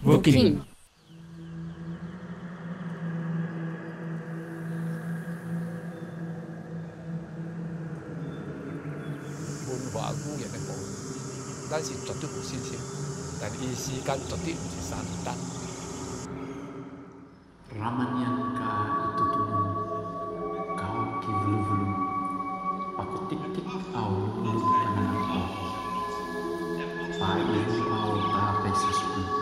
无紧。 文化语言的部分，咱是绝对有信心，但伊时间绝对不是3年等。 Ramanyan ka itutunun, kau kivulu-vulu, aku tik-tik au lulu pananang ko. Pailu au tape sa suku.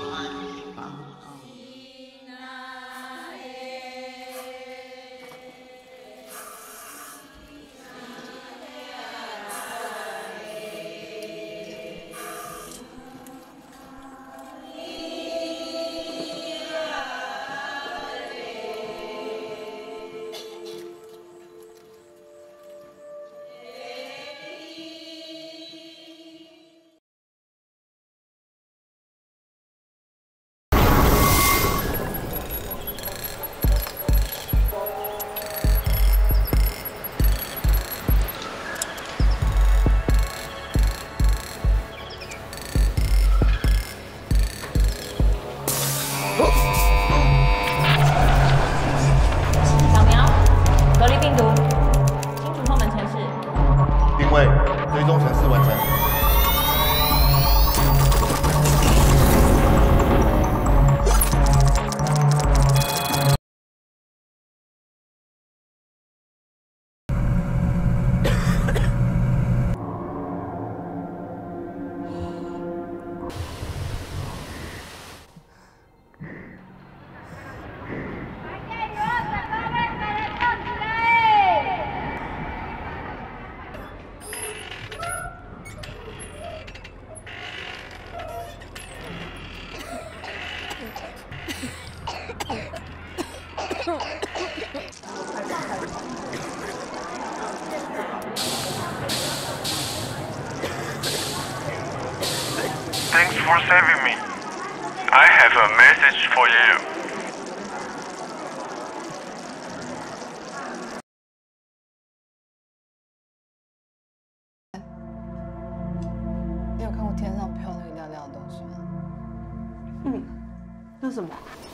扫描，隔离病毒，清除后门城市。 定位，追踪城市完成。 Thanks for saving me. I have a message for you. 你有看过天上飘那个亮亮的东西吗？ 那什么？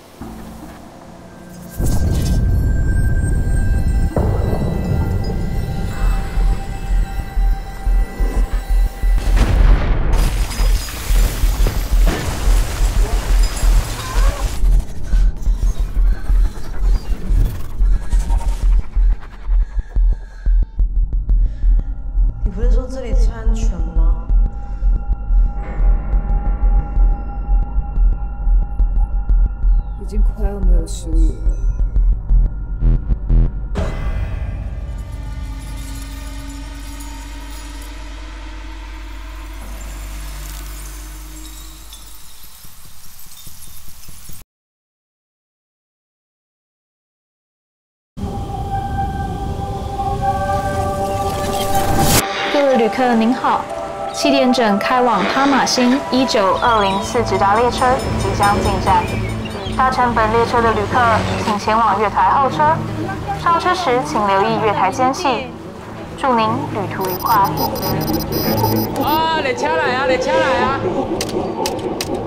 你不是说这里最安全吗？ 已经快要没有食物了。 各位旅客您好，7点整开往哈马星19204直达列车即将进站。搭乘本列车的旅客，请前往月台候车。上车时请留意月台间隙。祝您旅途愉快。 啊，列车来啊，列车来啊！